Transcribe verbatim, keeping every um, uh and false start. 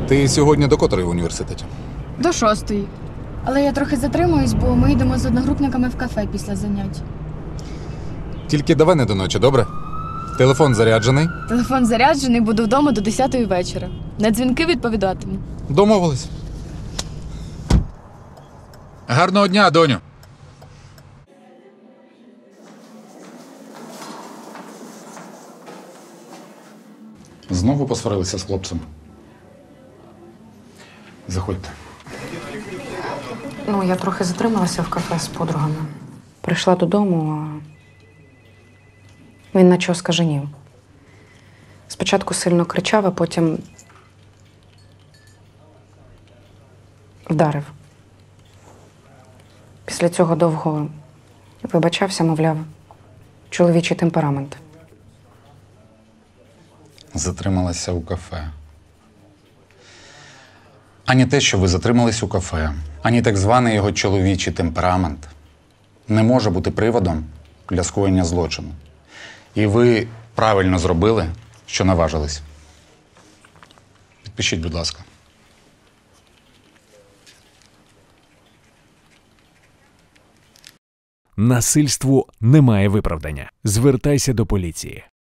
Ти сьогодні до котрої в університеті? До шостої. Але я трохи затримуюсь, бо ми йдемо з одногрупниками в кафе після занять. Тільки давай не до ночі, добре? Телефон заряджений? Телефон заряджений, буду вдома до десятої вечора. На дзвінки відповідатиму. Домовились. Гарного дня, доню. Знову посварилися з хлопцем. Заходьте. Ну, я трохи затрималася в кафе з подругами. Прийшла додому, а він наче оскаженів. Спочатку сильно кричав, а потім вдарив. Після цього довго вибачався, мовляв, чоловічий темперамент. Затрималася у кафе. Ані те, що ви затримались у кафе, ані так званий його чоловічий темперамент не може бути приводом для скоєння злочину. І ви правильно зробили, що наважились. Підпишіть, будь ласка. Насильству немає виправдання. Звертайся до поліції.